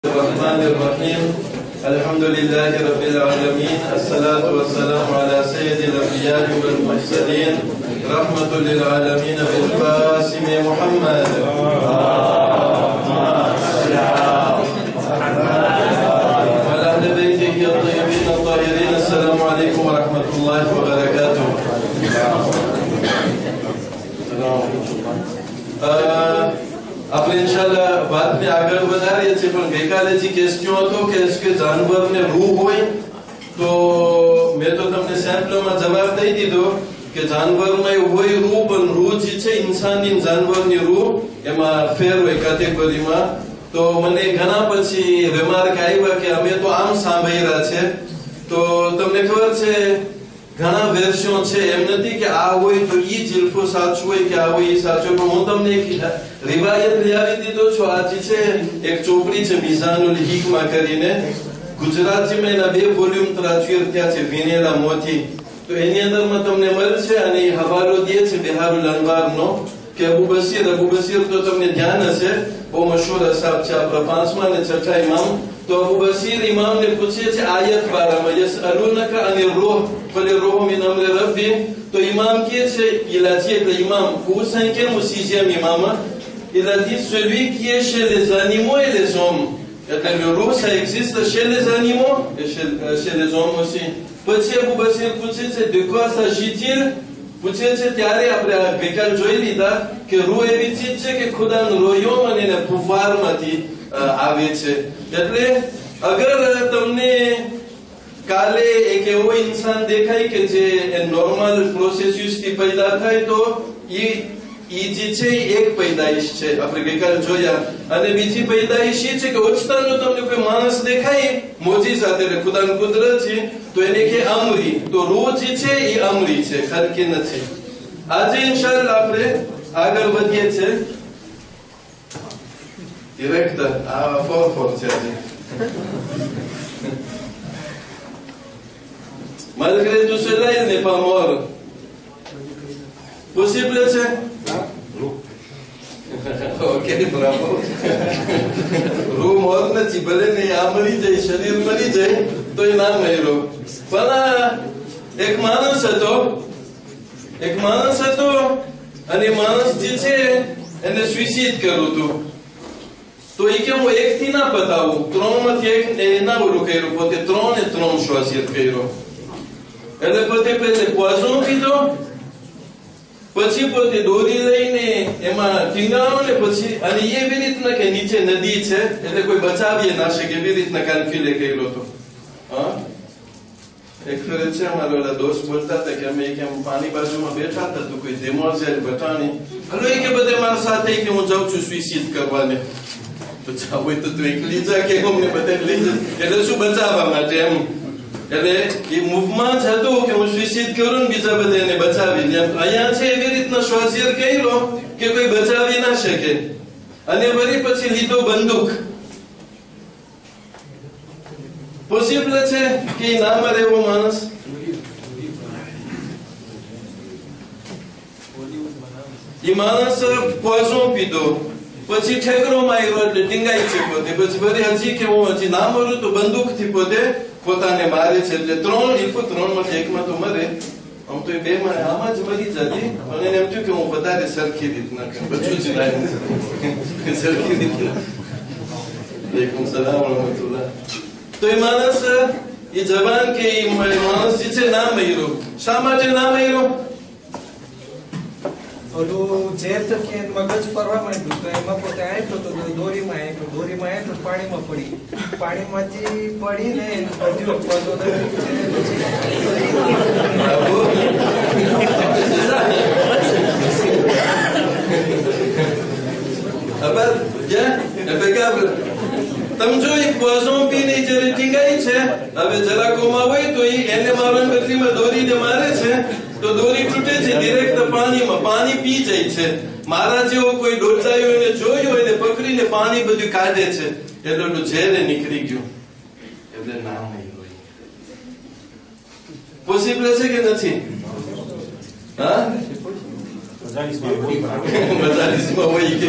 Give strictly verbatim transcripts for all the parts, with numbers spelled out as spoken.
الرحمن الرحيم الحمد لله رب العالمين الصلاة والسلام على سيد الأنبياء والمرسلين رحمة للعالمين بالقاسم محمد وعلى أهل بيته الطيبين الطاهرين. السلام عليكم ورحمة الله وبركاته. આપણે ઇન્શાલ્લાહ વાતને આગળ વધારીએ છીએ, પણ ગઈકાલે જે ક્વેશ્ચન હતો કે કે જાનવરને રૂહ હોય, તો મેં તો તમને સેમ્પલમાં જવાબ દઈ દીધો કે જાનવરમાં એવું હોય રૂહ, પણ રૂહ જે છે ઇન્સાનની જાનવરની રૂહ એમાં ફેર હોય કેટેગરીમાં. તો મને ઘણા પછી રિમાર્ક આવ્યા કે અમે તો આમ સાંભળ્યા છે. તો તમને ખબર છે ઘણા વેર્શન છે, એમ નથી કે આ હોય તો ઈ જિલ્ફો સાચું હોય કે આ હોય ઈ સાચું. પણ હું તમને એક રિવાયત લઈ આવી દીધો છું. આ જે છે એક ચોપડી છે મિઝાનુલ હિકમા કરીને, ગુજરાતીમાં એના બે વોલ્યુમ ત્રાચુર થયા છે વિનેલા મોથી. તો એની અંદરમાં તમને મળશે, અને એ હવાલો દે છે બિહારુલ અનવારનો કે અબુ બસીર અબુ બસીર તો તમને ધ્યાન હશે, બહુ મશહૂર અસાબ છે આપણા પાંચમા અને છઠ્ઠા ઇમામ. તો અબુ બસીર ઇમામ ને પૂછે છે આયત બારામાં, યસઅલુનકા અનિર રૂહ ફલ રૂહ મિન અમરી રબ્બી. તો ઇમામ કહે છે, il a dit એટલે ઇમામ au cinquième ou sixième imam, il a dit celui qui est chez les animaux et les hommes. એટલે le ruh ça existe chez les animaux et chez, euh, chez les hommes aussi. પછી અબુ બસીર પૂછે છે de quoi s'agit-il? પૂછે છે ત્યારે આપણે ગઈકાલ જોઈ લીધા કે રૂહ એવી ચીજ છે કે ખુદાનો રોયો અને એને ફુફારમાંથી આવે છે. એટલે અગર તમને કાલે એક એવો ઇન્સાન દેખાય કે જે નોર્મલ પ્રોસેસિસથી પેદા થાય, તો ઈ ઈ જે છે એક પૈદાઈશ છે, આપણે ગઈકાલે જોયા. અને બીજી પૈદાઈશ એ છે કે ઓછતાનો તમને કોઈ માણસ દેખાય મોજીઝાત એટલે ખુદાની કુદરત છે, તો એને કે અમરી. તો રૂહ જે છે એ અમરી છે, ખલકી નથી. આજે ઇન્શાઅલ્લાહ આપણે આગળ વધીએ છીએ. ડિરેક્ટર આ ફોર ફોર છે આજે. Malgré tout cela, il n'est pas mort. Possible c'est? Ok, bravo. રૂહ મોર નથી, ભલે ને આ મરી જાય, શરીર મરી જાય તો એ ના મર્યો. પણ એક માણસ હતો, એક માણસ હતો અને માણસ જે છે એને સુઇસાઇડ કર્યું હતું. તો એ કે હું એક થી ના પતાવું, ત્રણ માંથી એક ના ઓલું કર્યું, પોતે ત્રણ ને ત્રણ સુસાઇડ કર્યો. એટલે પોતે પેલે પોઈઝન પીધો, પછી પોતે દોરી લઈને એમાં ટીંગાણો ને પછી, અને એવી રીતના કે નીચે નદી છે એટલે કોઈ બચાવી ના શકે એવી રીતના કાનફિલે કર્યો હતો. હા, એક ફેરે છે અમારા ઓલા દોસ્ત બોલતા હતા કે અમે કેમ પાણી બાજુમાં બેઠા હતા તો કોઈ દેમોઝેલ બટાણી હલો એ કે બધે મારા સાથે કે હું જાઉં છું સુઇસાઇડ કરવાને. તો જાવ હોય તો તું એકલી જા કે અમને બધે લઈ જા, એટલે શું બચાવવા માટે એમ. એટલે એ મૂવમાં જ હતું કે હું સુઇસાઇડ કરું ને બીજા બધા એને બચાવી. અહીંયા છે એવી રીતના શ્વાસિયર કર્યો કે કોઈ બચાવી ના શકે. અને વળી પછી લીધો બંદૂક. પોસિબલ છે કે ના મરે એવો માણસ? એ માણસ પોઈઝન પીધો, પછી ઠેકરો માર્યો એટલે ટીંગાઈ છે પોતે. પછી વળી હજી કે હું હજી ના મરું તો બંદૂકથી પોતે પોતાને મારે છે. એટલે ત્રણ ઇફો ત્રણ માંથી એકમાં તો મરે. આમ તો એ બે માં આમાં જ મરી જતી, અને એને એમ થયું કે હું વધારે સરખી રીતના બધું જ સરખી રીતના. વાલેકુમ સલામ વરહમતુલ્લાહ. તો એ માણસ એ જવાન કે એ માણસ જે છે ના મર્યો. શા માટે ના મર્યો? ઓલું ઝેર થકી મગજ ફરવા માંડ્યું, તો એમાં પોતે આપ્યો તો દોરીમાં આપ્યો, દોરીમાં આપ્યો પાણીમાં પડી, પાણીમાંથી પડીને બધું પતો તમે જો એક પોઈઝન પીને જયારે ટીંગાઈ છે, હવે જરા કોમા હોય તો એને મારવા બદલીમાં દોરીને મારે છે, તો દોરી તૂટે છે ડિરેક્ટ પાણીમાં, પાણી પી જાય છે. મારા જેવો કોઈ ડોચાયો એને જોયો એને પકડીને પાણી બધું કાઢે છે, એટલે ઝેર નીકળી ગયું. એટલે ના મર્યો. પોસિબલ છે કે નથી? હા, મજાલીસમાં હોય કે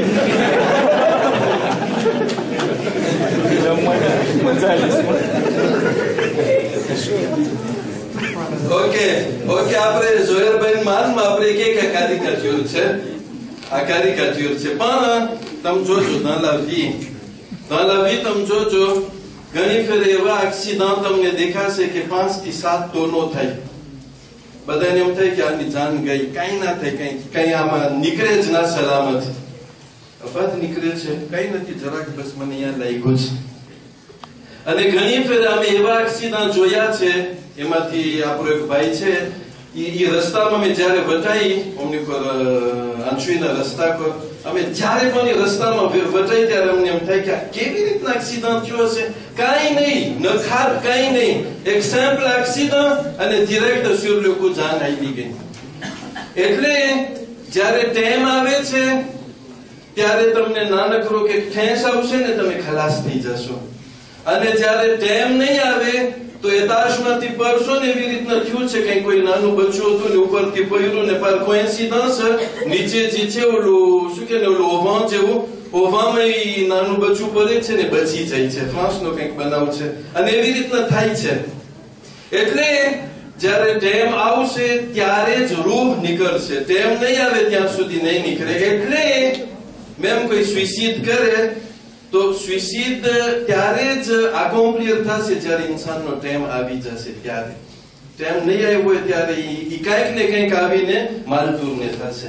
ઓકે ઓકે આપણે જોયરભાઈ માનમાં આપણે કે કે કાર્યકર્ત્યો છે આ કાર્યકર્ત્યો છે પણ તમે જોજો dans la vie dans la vie તમે જોજો ઘણી ફેર એવા એક્સિડન્ટ તમને દેખાશે કે પાંચ થી સાત ટોનો થાય બધાને એમ થાય કે આની જાન ગઈ કઈ ના થાય કઈ કઈ આમાં નીકળે જ ના સલામત અપઘાત નીકળે છે કઈ નથી જરાક બસ મને અહીંયા લાગ્યું છે અને ઘણી ફેર અમે એવા એક્સિડન્ટ જોયા છે એમાંથી આપણો એક ભાઈ છે એ રસ્તામાં મેં જયારે વટાઈ અમને પર આંચવીના રસ્તા પર અમે જયારે પણ એ રસ્તામાં વટાઈ ત્યારે અમને એમ થાય કે આ કેવી રીતના એક્સિડન્ટ થયો હશે કાંઈ નહીં નખાર કાંઈ નહીં એક સિમ્પલ એક્સિડન્ટ અને ડિરેક્ટ sur le coup જાન આવી ગઈ એટલે જયારે ટાઈમ આવે છે ત્યારે તમને નાનકડો કે ઠેસ આવશે ને તમે ખલાસ થઈ જશો અને જયારે ટાઈમ નહીં આવે તો એતાશમાંથી પરસો ને એવી રીતના થયું છે કે કોઈ નાનું બચ્ચું હતું ને ઉપરથી પડ્યું ને પર કોઇન્સિડન્સ નીચે જે છે ઓલું શું કે ને ઓલું ઓવાં જેવું ઓવામાં નાનું બચ્ચું પડે છે ને બચી જાય છે ફ્રાન્સનો કંઈક બનાવ છે અને એવી રીતના થાય છે એટલે જયારે ટેમ આવશે ત્યારે જ રૂહ નીકળશે ટેમ નહીં આવે ત્યાં સુધી નહીં નીકળે એટલે મેમ કોઈ સુઇસાઇડ કરે તો સુઇસાઇડ ત્યારે જ એકોમ્પ્લીર થશે જ્યારે ઇન્સાનનો ટાઈમ આવી જશે ત્યારે ટાઈમ નહીં આવ્યો હોય ત્યારે ઈ કંઈક ને કંઈક આવીને માલતૂરને થશે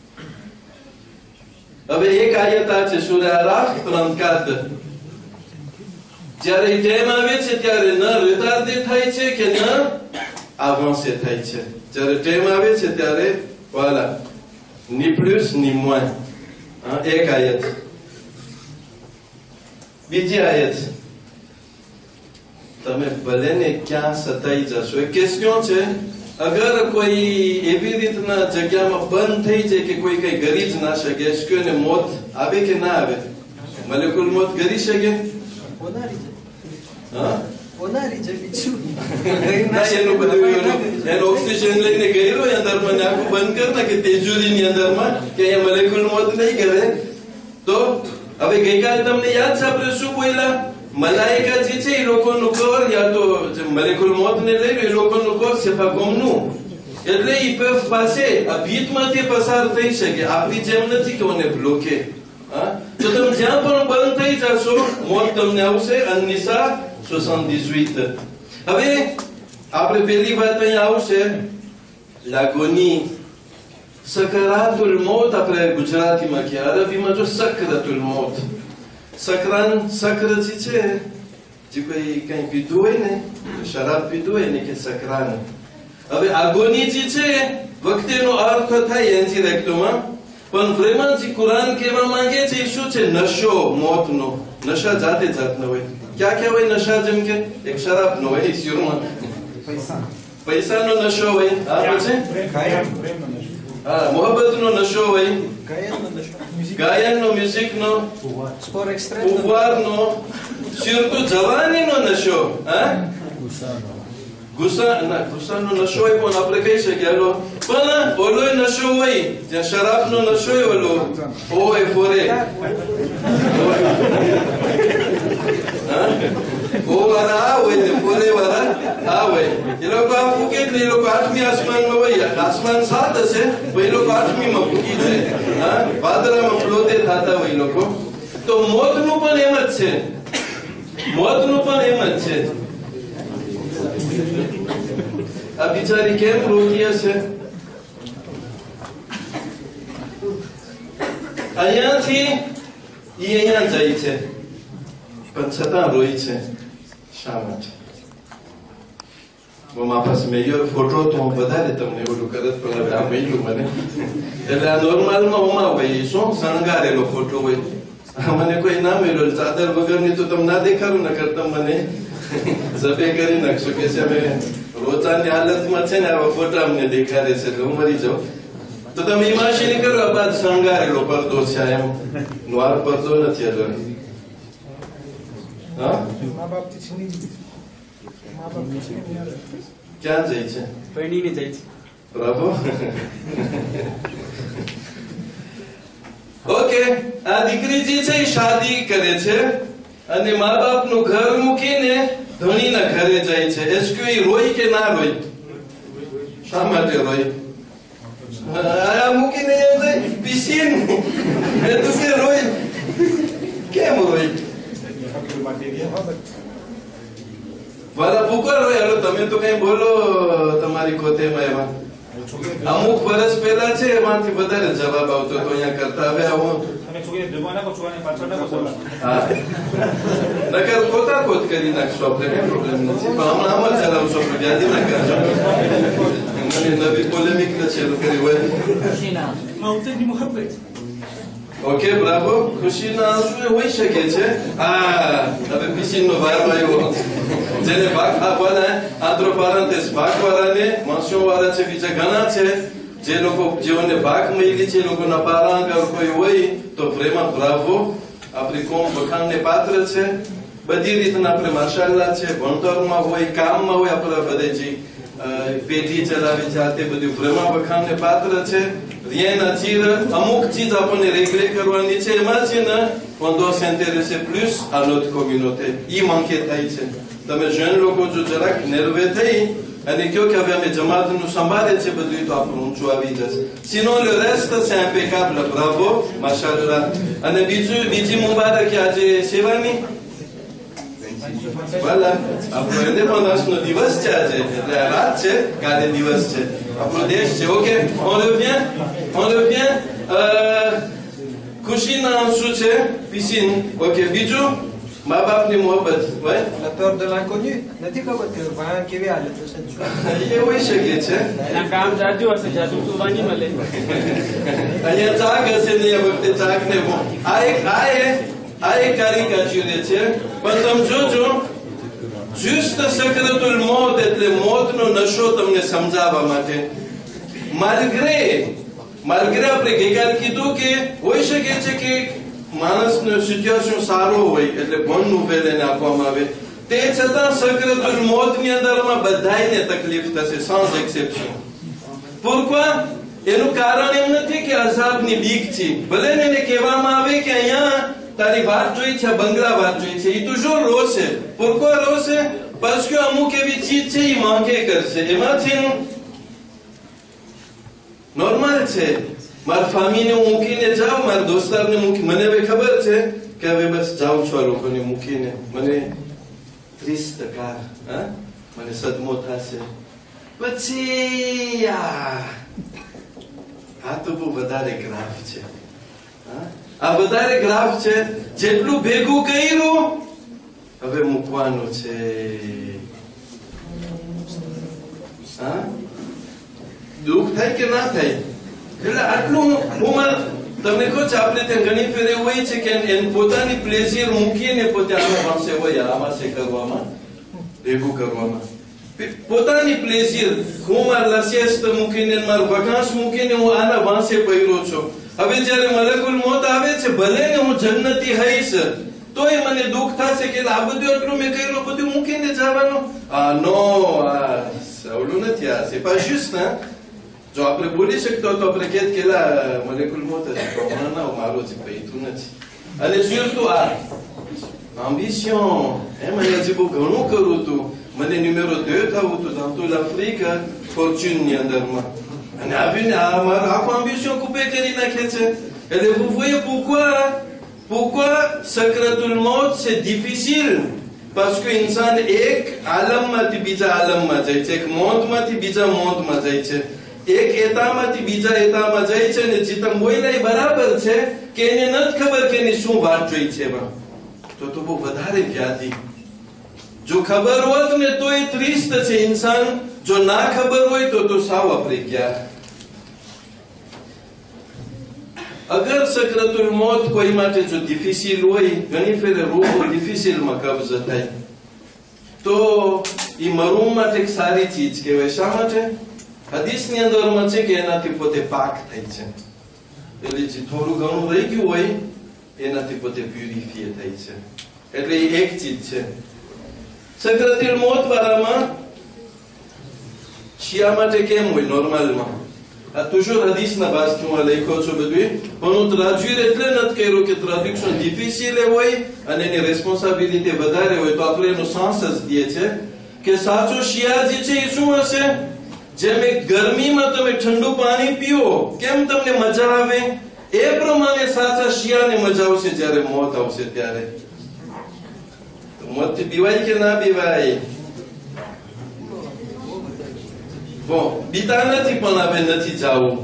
હવે એક આયત આ છે સૂરા અરાફ ત્રેસઠ જ્યારે ટાઈમ આવે છે ત્યારે ન રિટાર્ડે થાય છે કે ન આવાન્સે થાય છે જ્યારે ટાઈમ આવે છે ત્યારે voilà ni plus ni moins એક આયત બીજી આયત તમે ભલે ને ક્યાં સતાઈ જશો એક ક્વેશ્ચન છે અગર કોઈ એવી રીતના જગ્યામાં બંધ થઈ જાય કે કોઈ કઈ કરી જ ના શકે એસક્યુને મોત આવે કે ના આવે મલેકુલ મોત કરી શકે હા એનું બધું એનો ઓક્સિજન લઈને ગયેલો અંદરમાં આખું બંધ કરતા કે તેજુરીની અંદરમાં કે અહીંયા મલેકુલ મોત નહીં કરે તો હવે ગઈકાલે તમને યાદ છે આપણે શું બોલ્યા મલાઈકા જે છે એ લોકોનું કોર યા તો મલેકુલ મોત ને લઈને એ લોકોનું કોર છે પાકોમનું એટલે ઈ પાસે આ ભીતમાંથી પસાર થઈ શકે આપણી જેમ નથી કે મને બ્લોકે હા તો તમે જ્યાં પણ બંધ થઈ જશો મોત તમને આવશે અનિસા soixante-dix-huit હવે આપણે પહેલી વાત અહીંયા આવશે લાગોની સકરાતુલ મોત આપણે ગુજરાતીમાં કે અરબીમાં જો સકરાતુલ મોત સકરાન સકર જે છે જે કોઈ કંઈ પીધું હોય ને શરાબ પીધું હોય ને કે સકરાન હવે આગોની જે છે વખતેનો અર્થ થાય ઇન્ડિરેક્ટમાં પણ vraiment જે કુરાન કહેવા માંગે છે એ શું છે નશો મોતનો નશા જાતે જાતનો હોય ક્યાં ક્યાં હોય નશા જેમ કે એક શરાબનો હોય સ્યોરમાં પૈસા પૈસાનો નશો હોય આ પછી હા મોહબ્બતનો નશો હોય ગાયનનો મ્યુઝિકનો ઉપવારનો surtout જવાનીનો નશો હા ગુસ્સા ના ગુસ્સાનો નશો હોય પણ આપણે કહી શકીએ હાલો પણ ઓલો નશો હોય જ્યાં શરાબનો નશો હોય ઓલો ઓય ફોરે ઓ વાળા આ હોય ને ફોરે વાળા આ હોય એ લોકો આ ફૂકે એટલે એ લોકો આઠમી આસમાનમાં હોય આસમાન સાત હશે પણ એ લોકો આઠમીમાં ફૂકી જાય હા વાદળામાં ફ્લોતે થતા હોય લોકો તો મોતનું પણ એમ જ છે મોતનું પણ એમ જ છે આ બિચારી કેમ રોકી હશે અહીંયાથી ઈ અહીંયા જાય છે પણ છતાં રોય છે શા માટે મારા પાસે મેયર ફોટો તો હું વધારે તમને ઓલું કરત પણ હવે આ મળ્યું મને એટલે આ નોર્મલમાં હોમાં હોય શું શણગારેલો ફોટો હોય મને કોઈ ના મળ્યો ચાદર વગરની તો તમે ના દેખાડું ને કરતા મને સફે કરી નાખશો કે છે અમે રોજાની હાલતમાં છે ને આવા ફોટા અમને દેખાડે છે એટલે હું મરી જાઉં તો તમે ઇમાશિની કરો આ બાદ શણગારેલો પડદો છે એમ નોર પડદો નથી એટલે હા ક્યાં જાય છે પરણીને જાય છે પ્રભુ ઓકે, આ દીકરી જે છે એ શાદી કરે છે અને મા બાપનું ઘર મૂકીને ધણીના ઘરે જાય છે. એસક્યુ એ રોય કે ના રોય? શા માટે રોય? આ મૂકીને એમ જાય પીસીન એ તો કે રોય કેમ રોય? વાલા પુકાર હોય. હાલો તમે તો કઈ બોલો તમારી કોતેમાં. એમાં અમુક વર્ષ પહેલા છે એમાંથી વધારે જવાબ આવતો તો અહીંયા કરતા. હવે આવો નકર કોતા કોત કરી નાખશો આપણે, કઈ પ્રોબ્લેમ નથી. પણ હમણાં આમ જ ચલાવશો, યાદી ના કરજો. મને નવી પોલેમિક શરૂ કરી હોય. Okay, bravo. ખુશીના આંસુ હોઈ શકે છે. હા, હવે પીસીનો વાર આવ્યો. જેને ભાગ આપવાના આંતરો પારંતેસ ભાગવાળાને માસુઓ વાળા છે, બીજા ઘણા છે જે લોકો જેઓને ભાગ મળી છે, લોકોના પારાંગ કોઈ હોય તો પ્રેમા બ્રાવો. આપણી કોમ વખાણને પાત્ર છે. બધી રીતના આપણે માશાલ્લાહ છે. ભણતરમાં હોય, કામમાં હોય, આપણા બધે જે પેઢી ચલાવી છે તે બધું પ્રેમા વખાણને પાત્ર છે. Rien à dire, અમુક ચીજ આપણને રેગ્રે કરવાની છે. એમાં છે ને on doit s'intéresser plus à notre communauté. E manque થાય છે. તમે જૈન લોકો જો જરાક નર્વે થઈ અને કયો કે હવે અમે જમાતનું સંભાળે છે બધું, તો આપણું ઊંચું આવી જશે. સિનો le reste c'est impeccable, bravo, mashallah. અને બીજું બીજી મુબારક આજે સેવાની voilà, આપણો indépendance દિવસ છે આજે, એટલે આ રાત છે, કાલે દિવસ છે, આપણો દેશ છે. Okay, on revient, on revient. ખુશીના આંસુ છે, piscine. ઓકે, બીજું મા બાપની Mohabbat. ouais, La peur de l'inconnu. નથી ખબર કે ભાઈ કેવી હાલત હશે. એ હોઈ શકે છે. કામ જાજુ હશે, જાજુ સુવાની મળે. અહીંયા ચાક હશે ને, એ વખતે ચાક ને આ એક આ આ એક કાર્યકાચુર્ય છે. પણ તમે જોજો, juste secretul maut એટલે મોતનો નશો તમને સમજાવવા માટે. માલગ્રે માલગ્રે આપણે ગઈકાલે કીધું કે હોઈ શકે છે કે માણસનો સિચ્યુએશન સારો હોય એટલે બોન નોવેલ એને આપવામાં આવે, તે છતાં સક્રતુલ મોતની અંદરમાં બધાયને તકલીફ થશે, sans exception. pourquoi? એનું કારણ એમ નથી કે અઝાબની બીક છે. ભલે એને કહેવામાં આવે કે અહીંયા તારી વાત જોઈ છે, બંગલા વાત જોઈ છે, એ toujours રોશે. pourquoi રોશે? parce que અમુક એવી ચીજ છે એ માંગે કરશે. એમાંથી નોર્મલ છે. મારા ફામીને હું મૂકીને જાઉં, મારા દોસ્તારને મૂકી, મને હવે ખબર છે કે હવે બસ જાઉં છું આ લોકોને મૂકીને, મને ત્રીસ ટકા હા મને સદમો થશે. પછી આ તો બહુ વધારે ગ્રાફ છે. આ વધારે ગ્રાફ છે. જેટલું ભેગું કર્યું હવે મૂકવાનું છે. હા, દુઃખ થાય કે ના થાય? એટલે આટલું હું તમને કહું છું, આપણે ત્યાં ઘણી ફેર એવું હોય છે કે એને પોતાની પ્લેઝર મૂકીને પોતે આમાં પાસે હોય, આમાં છે કરવામાં, ભેગું કરવામાં પોતાની પ્લેઝર. હું મારા લસ્યસ્ત મૂકીને, મારું વકાંશ મૂકીને હું આના વાંસે પહેર્યો છું. હવે જયારે મલકુલ મોત આવે છે, ભલે ને હું જન્નતી હઈશ તોય મને દુઃખ થશે કે આ બધું એટલું મેં કર્યું, બધું મૂકીને જવાનું. આ નો, આ સવલું નથી. આ c'est pas juste ને. જો આપણે બોલી શકતો તો આપણે કહેત કે મલેકુલ મોત હશે, પણ ના, મારું છે પૈતું નથી. અને surtout આ ambition, એમ હજી બહુ ઘણું કરવું હતું, મને ન્યુમેરો બે થવું હતું, dans toute l'Afrique, fortune ની અંદરમાં, અને આવીને આ મારું આખું ambition કુપે કરી નાખે છે. એટલે vous voyez pourquoi pourquoi સક્રતુલ મોત c'est difficile? parce que ઇન્સાન એક આલમમાંથી બીજા આલમમાં જાય છે, એક મોતમાંથી બીજા મોતમાં જાય છે, એક એતામાંથી બીજા એતામાં જાય છે. ને જીતમ બોયલા બરાબર છે કે એને નથી ખબર કે એની શું વાત જોઈ છે એમાં, તો તો બહુ વધારે વ્યાધિ. જો ખબર હોત ને તો એ ત્રીસ છે ઇન્સાન, જો ના ખબર હોય તો તો સાવ આપરી ગયા. અગર સક્રતુલ મોત કોઈ માટે જો ડિફિસિલ હોય, ઘણી ફેરે રૂહ ડિફિસિલમાં કબ્જ થાય, તો એ મરૂમ માટે એક સારી ચીજ કહેવાય. શા માટે? હદીસની અંદરમાં છે કે એનાથી પોતે પાક થાય છે. એટલે જે થોડું ઘણું રહી ગયું હોય એનાથી પોતે પ્યુરિફાય થાય છે. એટલે એ એક ચીજ છે. સક્રતુલ મોત વાળામાં શિયા માટે કેમ હોય? નોર્મલમાં આ toujours હદીસના બાજથી હું લખ્યો છું બધું, પણ હું ટ્રાન્સલેટ એટલે નથી કર્યું કે ટ્રાન્સલેશન ડિફિસિલ હોય અને એની રિસ્પોન્સિબિલિટી વધારે હોય, તો આપણે એનો સાંસ જ દઈએ છે કે સાચો શિયાળ જે છે એ શું હશે? જેમ એક ગરમીમાં તમે ઠંડુ પાણી પીઓ કેમ તમને મજા આવે, એ પ્રમાણે સાચા શિયાળને મજા આવશે જ્યારે મોત આવશે ત્યારે. મોત થી પીવાય કે ના પીવાય? bon બીતા નથી પણ હવે નથી જાવું.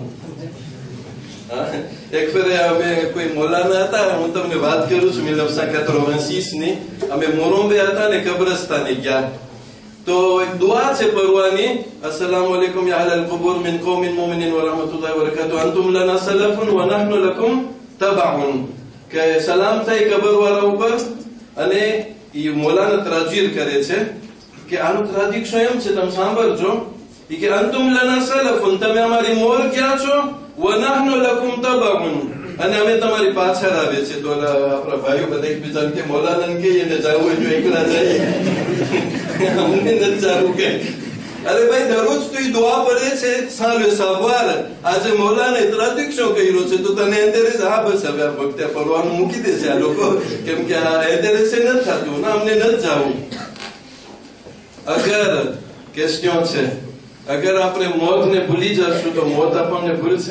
એક ફેરે અમે કોઈ મોલાના હતા, હું તમને વાત કરું છું mille neuf cent quatre-vingt-six ની, અમે મોરોમ્બે હતા ને કબ્રસ્તાને ગયા, તો એક દુઆ છે પરવાની, અસલામુ અલૈકુમ યા અહલલ કુબુર મિન કૌમિન મુમિનીન વ રહમતુllahi વ બરકાતુહુ અંતુમ લના સલફુન વ નહનુ લકુમ તબઉન, કે સલામ થાય કબરવાળા ઉપર. અને એ મોલાના ત્રાજીર કરે છે કે આનું ટ્રાન્સલેશન એમ છે, તમે સાંભળજો કે અંતુમ લના સલફુન, તમે અમારી મોર ક્યાં છો, વ નહનુ લકુમ તબઉન, અને અમે તમારી પાછળ આવે છે. તો આપણા ભાઈઓ બધા એકબીજાને કે મોલાના કે એને જાવું જો એકલા જાય અમને નથી જાવું કે. અરે ભાઈ દરરોજ તું દુઆ પડે છે સાંજે સવાર, આજે મોલાને ટ્રાન્સલેશન કર્યો છે તો તને ઇન્ટરેસ્ટ? હા બસ હવે આ વખતે પડવાનું મૂકી દેશે આ લોકો, કેમ કે આ ઇન્ટરેસ્ટ નથી થતું ને અમને નથી જાવું. અગર ક્વેશ્ચન છે, અગર આપણે મોતને ભૂલી જશું તો મોત આપણને ભૂલશે?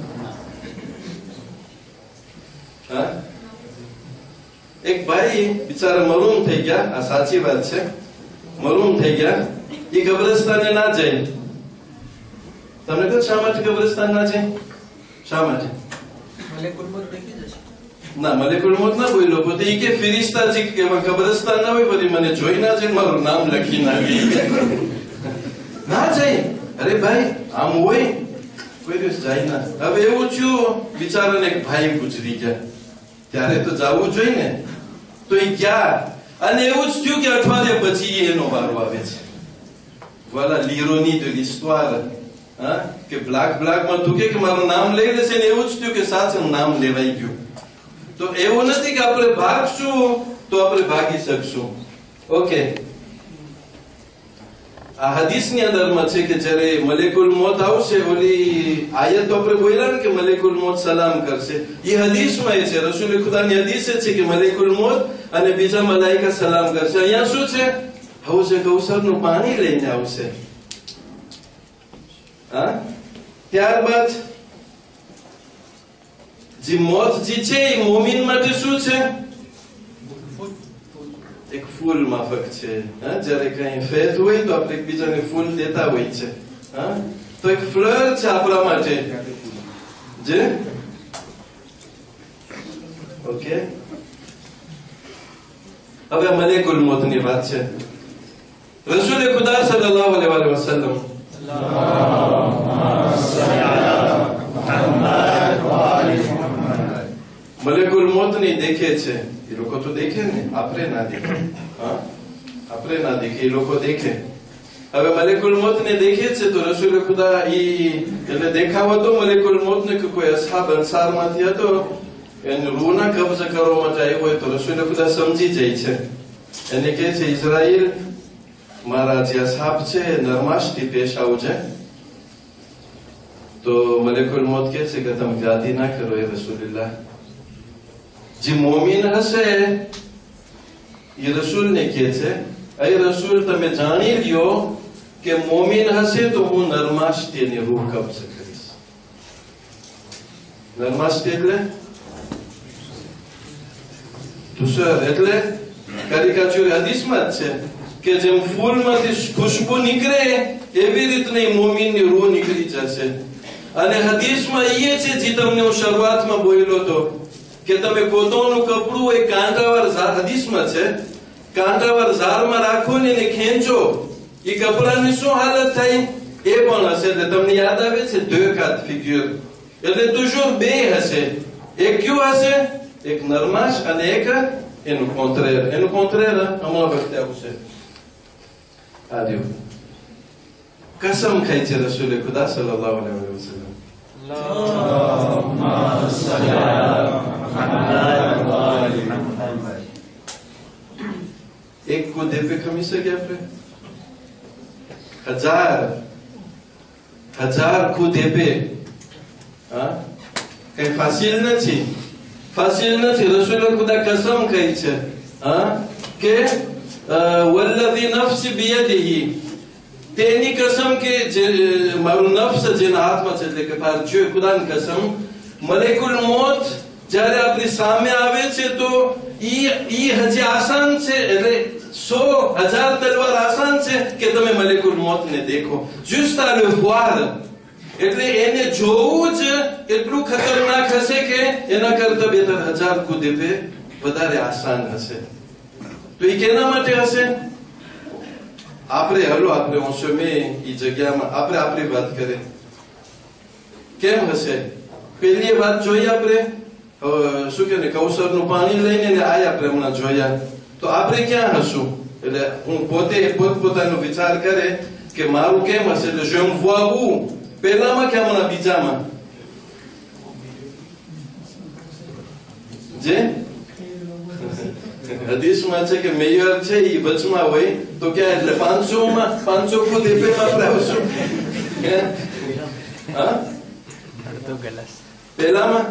હા, એક ભાઈ બિચારા મરૂમ થઈ ગયા, આ સાચી વાત છે, મરૂમ થઈ ગયા, એ કબ્રસ્તાને ના જાય. તમને કહો શા માટે કબ્રસ્તાન ના જાય? શા માટે? મલેકુલ મોત દેખી જશે. ના, મલેકુલ મોત ના બોલ્યો, પોતે ઈ કે ફિરિશ્તા છે કે કબ્રસ્તાન ના હોય, પછી મને જોઈ ના જાય, મારું નામ લખી નાખી ના જાય. અરે ભાઈ આમ હોય, કોઈ દિવસ જાય ના. હવે એવું થયું, બિચારાને એક ભાઈ ગુજરી ગયા, ત્યારે તો જવું જોઈએ ને, તો એ ગયા, અને એવું જ થયું કે અઠવાડિયા પછી એનો વારો આવે છે. voilà l'ironie de l'histoire, hein, કે બ્લેક બ્લેક માં તું કે મારું નામ લઈ લેશે ને એવું જ થયું કે સાચું નામ લેવાઈ ગયું. તો એવું નથી કે આપણે ભાગશું તો આપણે ભાગી શકશું. ઓકે, આ હદીસની અંદરમાં છે કે જ્યારે મલેકુલ મોત આવશે, ઓલી આયત આપણે બોલ્યા ને કે મલેકુલ મોત સલામ કરશે, એ હદીસમાં છે, રસૂલ ખુદાની હદીસ છે કે મલેકુલ મોત અને બીજા મલાઈકા સલામ કરશે. અહીંયા શું છે? હૌઝે કૌસરનું પાણી લઈને આવશે. હા, ત્યારબાદ જે મોત જે છે એ મોમિન માટે શું છે? એક ફૂલ માફક છે. હા, જ્યારે કઈ ફેઝ હોય તો આપણે એકબીજાને ફૂલ દેતા હોય છે. હા, તો એક ફ્લર છે આપણા માટે જે ઓકે. હવે મલેકુલ મોતની વાત છે. રસૂલ ખુદા સલ્લલ્લાહુ અલૈહિ વસલ્લમ મલેકુલ મોત ને દેખે છે. એ લોકો તો દેખે ને, આપણે ના દેખે. હા, આપણે ના દેખે, એ લોકો દેખે. હવે મલેકુલ મોત ને દેખે છે તો રસૂલ ખુદા ઈ એટલે દેખાવ હતો મલેકુલ મોત ને કે કોઈ અસહાબ અંસાર માંથી હતો, એને રૂના કબજા કરવા માટે આવ્યો હોય, તો રસૂલ ખુદા સમજી જાય છે. એને કહે છે, ઇઝરાઈલ મારા જે અસહાબ છે નરમાશથી પેશ આવજે. તો મલેકુલ મોત કહે છે કે તમે ગાદી ના કરો એ રસૂલલ્લાહ. જે મોમિન હશે એ રસૂલ ને કહે છે, એ રસૂલ તમે જાણી લ્યો કે મોમિન હશે તો હું નરમાશથી એની રૂહ કબ્જ કરીશ. નરમાશથી એટલે તુષાર એટલે કારિકાચુર હદીસમાં જ છે કે જેમ ફૂલમાંથી ખુશ્બુ નીકળે એવી રીતની મોમિનની રૂહ નીકળી જશે. અને હદીસમાં એ છે જે તમને હું શરૂઆતમાં બોલ્યો હતો કે તમે કોતોનું કપડું એક કાંટાવાર ઝાડ, હદીસમાં છે, કાંટાવાર ઝાડમાં રાખો ને એને ખેંચો, એ કપડાની શું હાલત થાય એ પણ હશે. એટલે તમને યાદ આવે છે deux quatre figure, એટલે toujours બે હશે. એક કયું હશે? એક નરમાશ અને એક એનું કોન્ટ્રેર. એનું કોન્ટ્રેર હમણાં વખતે આવશે. આ રહ્યું. કસમ ખાઈ છે રસૂલ ખુદા સલ્લલ્લાહુ અલૈહિ વસલ્લમ, અલ્લાહુમ્મા સલ્લી અલા મુહમ્મદ વ આલી મુહમ્મદ. એક કો દેપે ખમી શકે આપણે? હજાર હજાર ખુદ દેપે હા કઈ ફાસિલ નથી ફાસિલ નથી રસૂલ ખુદા કસમ કહી છે હા કે વલ્લઝી નફસી બિયદિહી તેની કસમ કે જે મારું નફ્સ જેના હાથમાં છે એટલે કે પારજો ખુદાની કસમ મલેકુલ મોત જ્યારે આપણી સામે આવે છે તો ઈ ઈ હજી આસાન છે એટલે સો હજાર તલવાર આસાન છે કે તમે મલેકુલ મોતને દેખો juste à le voir એટલે એને જોવું જ એટલું ખતરનાક હશે કે એના કરતા બે ત્રણ હજાર કુદેપે વધારે આસાન હશે તો એ કેના માટે હશે આપણે હલો આપણે ઓશમે ઈ જગ્યામાં આપણે આપણી વાત કરે કેમ હશે પેલી વાત જોઈ આપણે શું કે કૌશરનું પાણી લઈને ને આયા આપણે હમણાં જોયા તો આપણે ક્યાં હશું એટલે હું પોતે પોતપોતાનો વિચાર કરે કે મારું કેમ હશે એટલે je me vois où પહેલામાં કે હમણાં બીજામાં જે હદીસમાં છે કે મેયર છે એ વચમાં હોય તો ક્યાં એટલે પાંચસો માં પાંચસો ખુદ એપેમાં આપણે આવશું હા પહેલામાં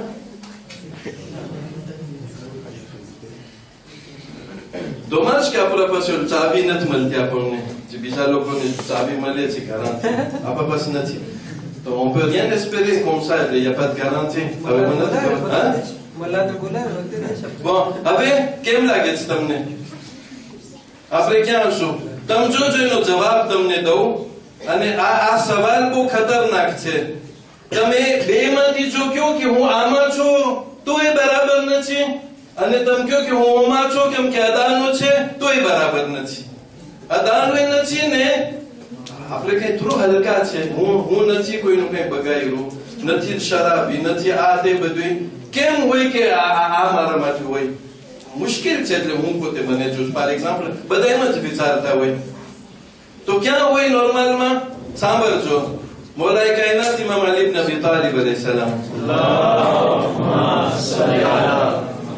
dommage કે આપણા પાસે ચાવી નથી મળતી આપણને જે બીજા લોકોને ચાવી મળે છે garantie આપણા પાસે નથી તો on peut rien espérer comme ça il y a pas de garantie હવે મને હા મલાને બોલાવ્યો તે નહીં શકતો bon હવે કેમ લાગે છે તમને આપણે ક્યાં હશું તમે જોજો એનો જવાબ તમને દઉં અને આ આ સવાલ બહુ ખતરનાક છે તમે બે માંથી જો કહો કે હું આમાં છું તો એ બરાબર નથી અને તમે કહો કે હું ઓમાં છું કેમ કે અદાનો છે તોય બરાબર નથી અદાનો નથી ને આપણે કઈ થોડું હલકા છે હું હું નથી કોઈનું કઈ બગાડ્યું નથી શરાબી નથી આ તે બધું કેમ હોય કે આ આ મારા માટે હોય મુશ્કેલ છે એટલે હું પોતે મને જો ફોર એક્ઝામ્પલ બધા એમ જ વિચારતા હોય તો ક્યાં હોય નોર્મલમાં સાંભળજો મૌલાએ કાયનાત ઇમામ અલી ઇબ્ન અબી તાલિબ અલૈહિ સલામ અલ્લાહુમ્મા સલ્લી અલા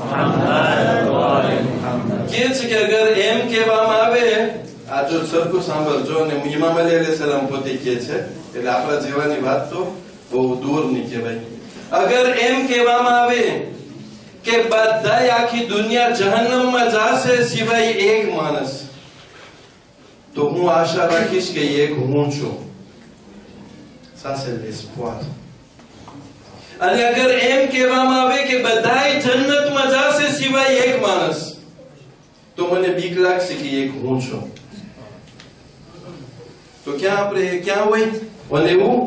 કે છે કે અગર એમ કહેવામાં આવે આ જો સરખું સાંભળજો અને ઇમામ અલી અલૈહિ સલામ પોતે કહે છે એટલે આપણા જીવનની વાત તો બહુ દૂર ની કહેવાય અગર એમ કહેવામાં આવે કે બધાય આખી દુનિયા જહન્નમમાં જશે સિવાય એક માણસ તો હું આશા રાખીશ કે એક હું છું ça c'est l'espoir અને અગર એમ કહેવામાં આવે કે બધાય જન્નતમાં જશે સિવાય એક માણસ તો મને બીક લાગશે કે એક હું છું તો ક્યાં આપણે ક્યાં હોય અને એવું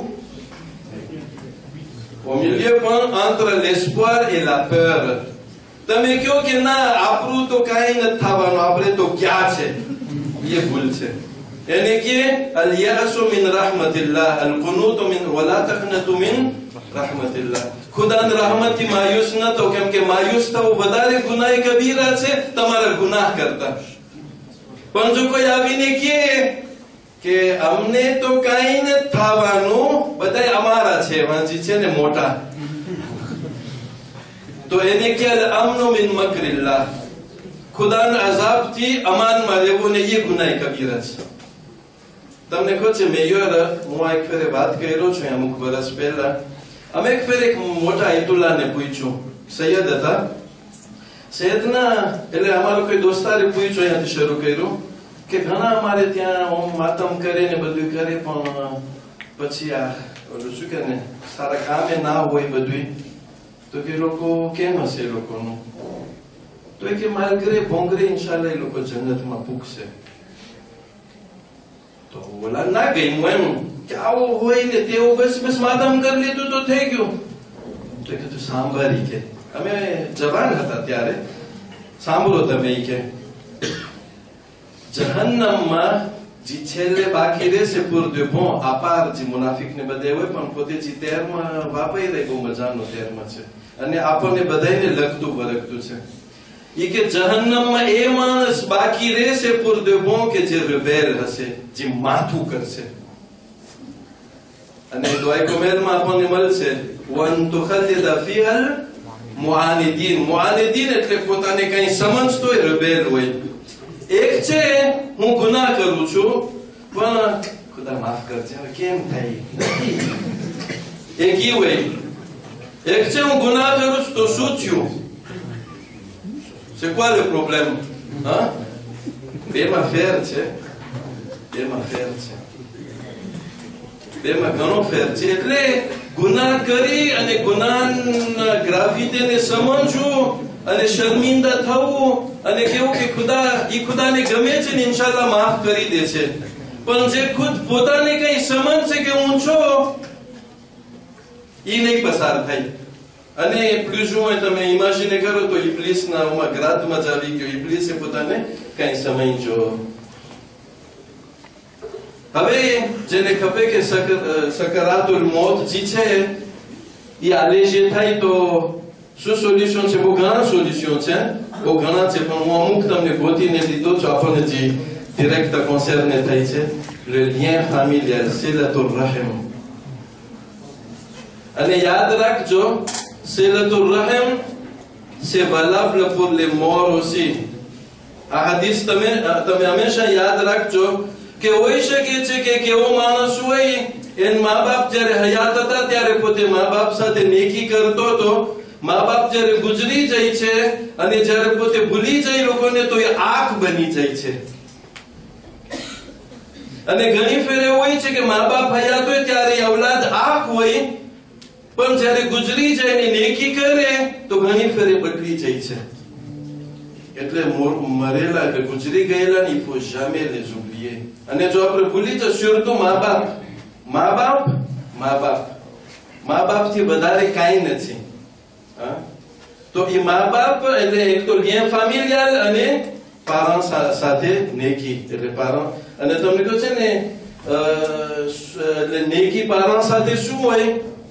au milieu પણ entre l'espoir et la peur તમે કહો કે ના આપણું તો કાઈ નથી થવાનું આપણે તો ક્યાં છે એ ભૂલ છે એને કે al ya'su min rahmatillah al qunut min wala taqnatu min rahmatillah ખુદાની રહમતથી માયુસ ન થો કેમ કે માયુસ થવું વધારે ગુનાહ કબીરા છે તમારા ગુનાહ કરતા પણ જો કોઈ આવીને કહે કે અમને તો કાઈ ન થવાનું બધાય અમારા છે વાંચી છે ને મોટા તો એને કે અમન મિન મકરિલ્લાહ ખુદાના અઝાબથી અમાનમાં રહેવું ને એ ગુનાહ કબીરા છે તમને કહું છે મેયર હું એક ફેરે વાત કર્યો છું અમુક વર્ષ પહેલા અમે એક ફેર એક મોટા આયતુલ્લાહને પૂછ્યું સૈયદ હતા સૈયદના એટલે અમારો કોઈ દોસ્તારે પૂછ્યું અહીંયાથી શરૂ કર્યું કે ઘણા અમારે ત્યાં ઓમ માતમ કરે ને બધું કરે પણ પછી આ ઓલું શું કે ને સારા કામે ના હોય બધું તો કે લોકો કેમ હશે લોકોનું તો એ કે માલગરે ભોંગરે ઇન્શાલ્લાહ એ લોકો જન્નતમાં પૂગશે તો ઓલા ના ગઈ એમ કે આવો હોય ને તેવો બસ બસ માતમ કરી લીધું તો થઈ ગયું તો કે તું સાંભળી કે અમે જવાન હતા ત્યારે સાંભળો તમે કે જહન્નમમાં જે છેલ્લે બાકી રહેશે પૂર de bon à part જે મુનાફિક ને બધે હોય પણ પોતે જે તેરમાં વાપરી રહે બહુ મજાનો તેરમાં છે અને આપણને બધાને લગતું વરગતું છે ઈ કે જહન્નમમાં એ માણસ બાકી રહેશે પૂર de bon કે જે rebel હશે જે માથું કરશે અને દુઆ કોમેલમાં આપણને મળશે વન તુખલ્લિદા ફીહલ મુઆનિદીન મુઆનિદીન એટલે પોતાને કઈ સમજતો હોય rebel હોય એક છે હું ગુનાહ કરું છું પણ ખુદા માફ કરજે કેમ થાય એક ઈ હોય એક છે હું ગુનાહ કરું છું તો શું થયું? C'est quoi le problème? Hein? બેમાં ફેર છે, બેમાં ફેર છે, બેમાં ઘણો ફેર છે. એટલે ગુનાહ કરી અને ગુનાહના ગ્રાવિટીને સમજવું અને શર્મિંદા થવું અને કેવું કે ખુદા ઈ ખુદાને ગમે છે ને ઇન્શાલ્લાહ માફ કરી દે છે. પણ જે ખુદ પોતાને કઈ સમજશે કે હું છું, ઈ નહીં પસાર થાય. અને પ્લસ હું તમે ઇમેજિન કરો તો ઇબ્લીસના ઉમાં ગ્રાદમાં જ આવી ગયો. ઇબ્લીસે પોતાને કઈ સમજો. હવે જેને ખપે કે સકરાતુલ મોત જી છે ઈ આલેજે થાય તો શું સોલ્યુશન છે? બહુ ઘણા સોલ્યુશન છે, બહુ ઘણા છે, પણ હું અમુક તમને ગોતીને દીધો છું. આપણને જે ડિરેક્ટ કોન્સર્ને થાય છે le lien familial, silatul rahim. અને યાદ રાખજો, silatul rahim c'est valable pour les morts aussi. આ હદીસ તમે તમે હંમેશા યાદ રાખજો કે હોઈ શકે છે કે કેવો માણસ હોય એન મા બાપ જ્યારે હયાત હતા ત્યારે પોતે મા બાપ સાથે નેકી કરતો હતો. મા બાપ જ્યારે ગુજરી જાય છે અને જ્યારે પોતે ભૂલી જાય લોકોને તો એ આંખ બની જાય છે. અને ઘણી ફેર એવું હોય છે કે મા બાપ હયાત હોય ત્યારે ઔલાદ આંખ હોય, પણ જ્યારે ગુજરી જાય ને નેકી કરે તો ઘણી ફેર બદલી જાય છે. એટલે મરેલા કે ગુજરી ગયેલા ને il faut jamais les oublier. અને જો આપણે ભૂલી જઈએ surtout મા બાપ, મા બાપ મા બાપ મા બાપ થી વધારે કાંઈ નથી. હા, તો એ મા બાપ એટલે એક તો lien familial અને parents સાથે નેકી. એટલે parents અને તમને કહું છે ને એટલે નેકી parents સાથે શું હોય?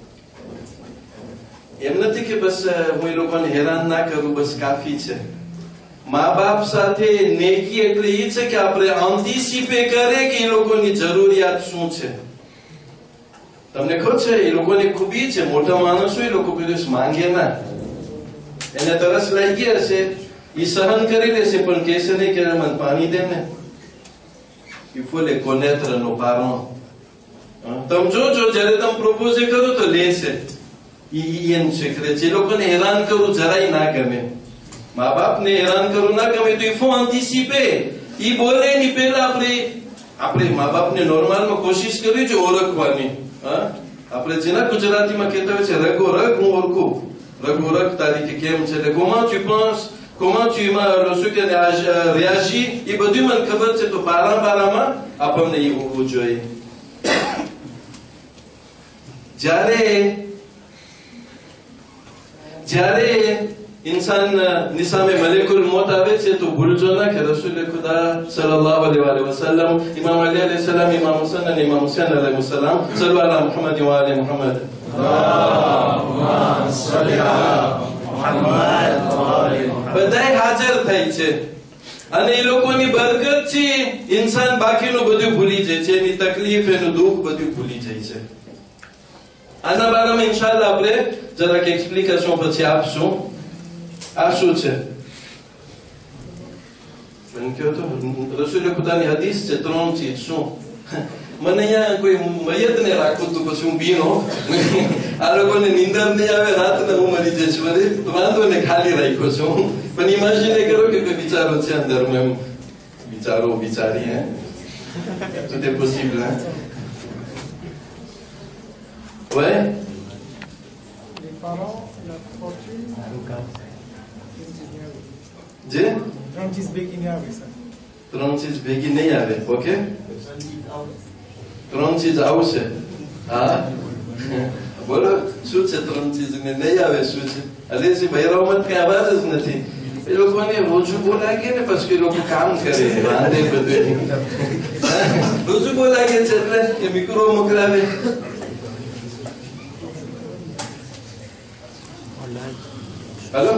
એમ નથી કે બસ હું એ લોકોને હેરાન ના કરું બસ કાફી છે. મા બાપ સાથે નેકી એટલે એ છે કે આપણે એન્ટિસિપે કરે કે એ લોકોની જરૂરિયાત શું છે. તમને ખબર છે એ લોકોની ખૂબી છે, મોટા માણસો એ લોકો કોઈ દિવસ માંગે ના. એને તરસ લાગી હશે એ સહન કરી લેશે, પણ કહેશે નહીં કે મને પાણી દે ને. il faut les connaître nos parents. તમે જોજો જ્યારે તમે પ્રપોઝ કરો તો લેશે. ઈ એમ છે કે જે લોકોને હેરાન કરવું જરાય ના ગમે, મા બાપને હેરાન કરવું ના ગમે તો il faut anticiper. ઈ બોલે ની પહેલા આપણે આપણે મા બાપને નોર્મલમાં કોશિશ કરવી છે ઓળખવાની. હા, આપણે જેના ગુજરાતીમાં કહેતા હોય છે રગો રગ હું ઓળખું, રગો રગ તારીખે કેમ છે, એટલે comment tu penses, comment tu શું કે réagis, એ બધું મને ખબર છે. તો બારા બારામાં આપણને એ હોવું જોઈએ. જ્યારે જ્યારે इंसान निसामे मलिकुल मौत आवे છે તો ભૂલજો ના કે રસૂલ ખુદા સલ્લલ્લાહુ અલૈહિ વસલ્લમ, ઇમામ અલી અલૈહિ સલામ, ઇમામ હુસૈન અને ઇમામ હુસૈન અલૈહિ સલામ, સલ્લુ અલા મુહમ્મદ વ આલે મુહમ્મદ. અલ્લાહુમ્મા સલ્લી અલા મુહમ્મદ વ આલે મુહમ્મદ. બધાય હાજર થાય છે અને એ લોકોની બરકતથી ઇન્સાન બાકીનું બધું ભૂલી જાય છે, એની તકલીફ એનું દુઃખ બધું ભૂલી જાય છે. આના બારામાં ઇન્શાઅલ્લાહ આપણે જરાક એક્સપ્લિકેશન પછી આપશું. આ શું છે? રસૂલ ખુદાની હદીસ છે ત્રણ ચીજ. શું? મને અહીંયા કોઈ મયત ને રાખવું તું પછી હું બીનો આ લોકોને નીંદર નહીં આવે રાતને હું મરી જઈશ, તો વાંધો ને ખાલી રાખ્યો છું. પણ ઇમેજિન કરો કે કોઈ બિચારો છે અંદર, એમ બિચારો બિચારી હે tout est possible hein. Ouais. Les parents, la fortune. જે ત્રણ ચીજ ભેગી નહીં આવે સર. ત્રણ ચીજ ભેગી નહીં આવે. ઓકે, ત્રણ ચીજ આવશે. હા બોલો શું છે ત્રણ ચીજ ને નહીં આવે? શું છે? અલેસી ભૈરવમત કઈ અવાજ જ નથી. એ લોકોને રોજુ બોલાગે ને પછી એ લોકો કામ કરે વાંધે બધું રોજુ બોલાગે છે એટલે એ મિક્રો મોકલાવે. હાલો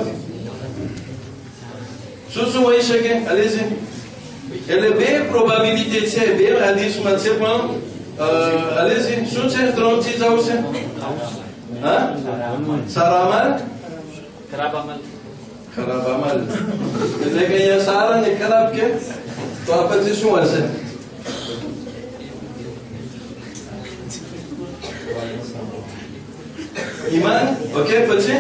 શું શું હોઈ શકે? અલેસી એટલે બે પ્રોબેબિલિટી છે, બે હદીસમાં છે, પણ અલેસી શું છે? ત્રણ ચીજ આવશે. હા, સારા અમલ, ખરાબ અમલ. ખરાબ અમલ એટલે કે અહીંયા સારા ને ખરાબ કે તો આ પછી શું હશે? Iman, ok, પછી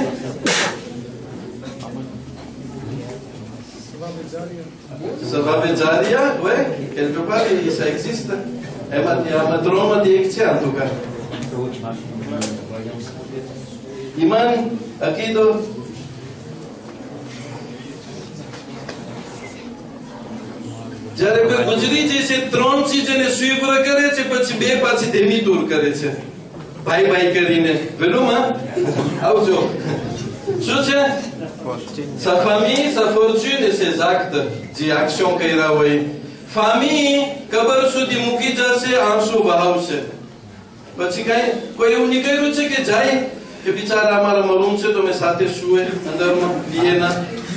Savave Jaria, ouais, quelque part, ça existe. એમાં ત્રણમાંથી એક છે, en tout cas. Iman, Akido. જ્યારે કોઈ ગુજરી જાય છે ત્રણ ચીજને સ્વીકાર કરે છે પછી બે પાછી ધીમી દૂર કરે છે ભાઈ ભાઈ કરીને વેલું માં આવજો શું છે sa famille sa fortune et ses actes જે એક્શન કર્યા હોય famille કબર સુધી મૂકી જશે આંસુ વહાવશે પછી કઈ કોઈ એવું નીકળ્યું છે કે જાય કે બિચારા અમારા મરૂમ છે તો મેં સાથે સુએ અંદરમાં લીએ ના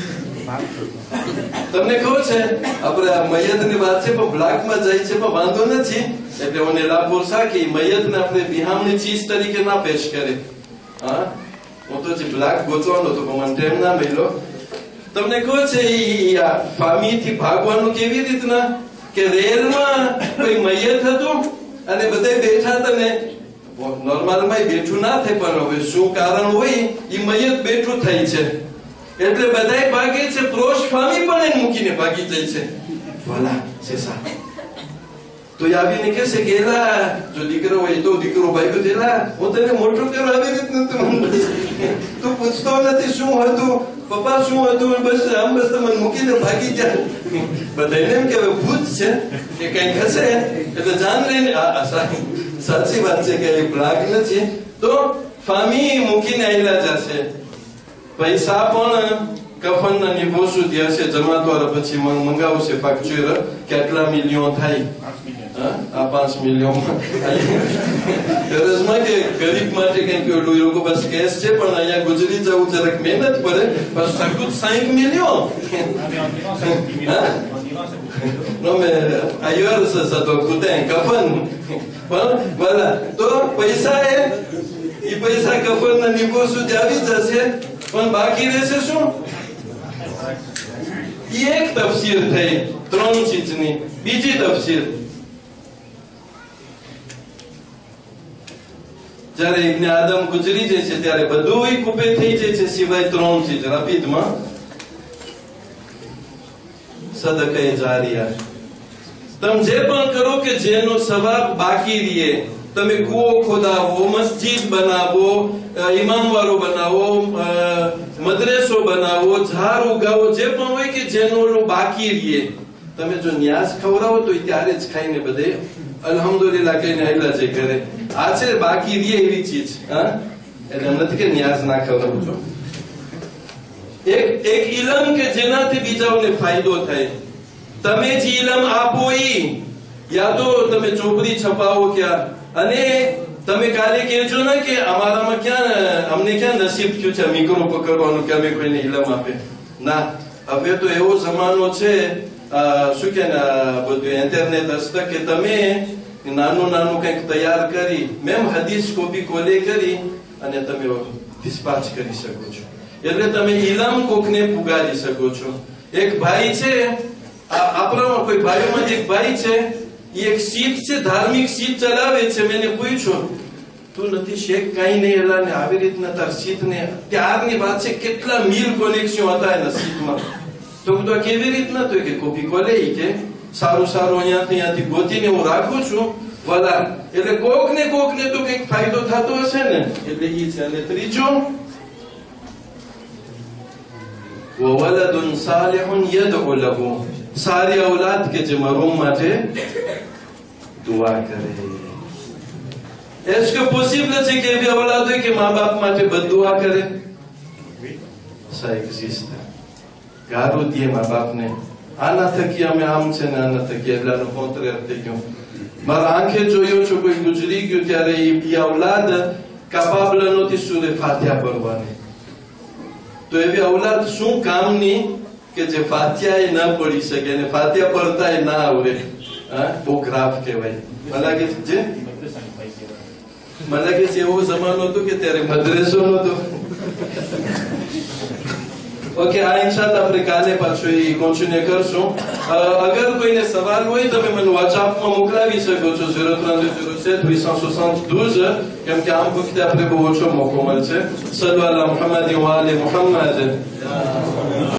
તમને કહું છે આપણે આ મયતની વાત છે પણ બ્લાકમાં જાય છે પણ વાંધો નથી એટલે મને લાભો સાકી મયતને આપણે બિહામની ચીજ તરીકે ના પેશ કરે હા હું તો જે બ્લાક ગોતવાનો તો પણ મને ટાઈમ ના મળ્યો તમને કહું છે ઈ આ ફામીથી ભાગવાનું કેવી રીતના કે રેલમાં કોઈ મયત હતું અને બધા બેઠા હતા ને નોર્મલમાં બેઠું ના થાય પણ હવે શું કારણ હોય ઈ મયત બેઠું થાય છે એટલે બધાય ભાગે છે પ્રોશ ફામી પણ એને મૂકીને ભાગી જાય છે voilà c'est ça તો આવીને કહે છે કે એલા જો દીકરો હોય તો દીકરો ભાગ્યો તેલા હું તને મોટો કરવા આવી રીતનું તું પૂછતો નથી શું હતું પપ્પા શું હતું બસ આમ બસ તમે મૂકીને ભાગી ગયા બધાને એમ કે ભૂત છે કે કંઈક હશે એટલે જાન લઈને સાચી વાત છે કે એ બ્લાક નથી તો ફામી મૂકીને આવેલા જશે પૈસા પણ કફનના નિભો સુધી હશે જમાતવાળા પછી મંગાવશે ફેક્ચર કેટલા મિલિયન થાય આ પાંચ મિલિયન ગરજમાં કે ગરીબ માટે કંઈક એ લોકો બસ કેસ છે પણ અહીંયા ગુજરી જવું જરાક મહેનત પડે પણ સકુત સાઈઠ million No me ayudas a tu kuten kafan પણ voilà તો પૈસા એ ઈ પૈસા કફનના નિભો સુધી આવી જશે પણ બાકી રહેશે શું એક તફસીર થઈ ત્રણ ચીજની બીજી તફસીર જ્યારે ઇબ્ને આદમ ગુજરી જાય છે ત્યારે બધું કુપે થઈ જાય છે સિવાય ત્રણ ચીજ રપીદમાં સદકા જારિયા તમે જે પણ કરો કે જેનો સવાબ બાકી રહે તમે કૂવો ખોદાવો મસ્જિદ બનાવો ઇમામ વાળો બનાવો મદ્રેસો બનાવો ઝાડ ઉગાવો જે પણ હોય કે જેનો બાકી રહે તમે જો ન્યાસ ખવડાવો તો ત્યારે જ ખાઈને બધે અલ્હમ્દુલિલ્લાહ કહીને આયલા જે કરે આ છે બાકી રહે એવી ચીજ હા એટલે નથી કે ન્યાસ ના ખવડાવો છો એક એક ઇલમ કે જેનાથી બીજાઓને ફાયદો થાય તમે જે ઇલમ આપો ઈ યા તો તમે ચોપડી છપાવો ક્યાં અને તમે કાલે કહેજો ને કે અમારામાં ક્યાં અમને ક્યાં નસીબ થયું છે મીકરો પકડવાનું કે અમે કોઈને ઇલમ આપે ના હવે તો એવો જમાનો છે શું કે બધું ઇન્ટરનેટ હસ્તક કે તમે નાનું નાનું કંઈક તૈયાર કરી મેમ હદીસ કોપી કોલે કરી અને તમે ડિસ્પાચ કરી શકો છો એટલે તમે ઇલમ કોકને પુગાડી શકો છો એક ભાઈ છે આપણામાં કોઈ ભાઈઓમાં એક ભાઈ છે એક સીટ છે ધાર્મિક સીટ ચલાવે છે મેને પૂછ્યું તું નથી શેખ કઈ નહીં એલા ને આવી રીતના તાર સીટ ને ત્યારની વાત છે કેટલા મીલ કનેક્શન હતા એના સીટમાં તો હું તો કેવી રીતના તો કે કોપી કોલે કે સારું સારું અહીંયાથી અહીંયાથી ગોતીને હું રાખું છું વલા એટલે કોક ને કોક ને તો કંઈક ફાયદો થતો હશે ને એટલે ઈ છે અને ત્રીજો وولد صالح يدعو له सारी औलाद के जे मरूम माटे दुआ करे est-ce que possible c'est que भी औलाद के मां बाप माटे बददुआ करे ça existe गारो दिए मां बाप ने आना थकी અમે આમ છે ને આના થકી એટલાનો કોન્ટ્રેર થઈ ગયો મારા આંખે જોયો છો કોઈ ગુજરી ગયો ત્યારે ઈ औलाद capable નહોતી સૂરે ફાતિહા પઢવાની તો એવી औलाद શું કામની કે જે ફાતિહા ન પડી શકે અને ફાતિહા પડતા ના આવડે હા બહુ ગ્રાફ કહેવાય મને લાગે છે મને લાગે છે એવો જમાનો હતો કે ત્યારે મદ્રેસો નહોતો ઓકે આ ઇન્શાલ્લાહ આપણે કાલે પાછું એ કન્ટિન્યુ કરશું. અ, અગર કોઈને સવાલ હોય તમે મને વોટ્સએપમાં મોકલાવી શકો છો zero three zero sept huit sept douze કેમ કે આમ વખતે આપણે બહુ ઓછો મોકો મળશે. સલ્લુ અલા મુહમ્મદ વ આલે મુહમ્મદ.